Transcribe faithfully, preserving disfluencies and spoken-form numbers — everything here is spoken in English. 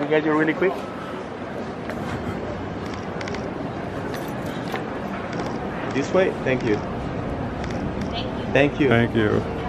get you really quick? This way? Thank you. Thank you. Thank you. Thank you.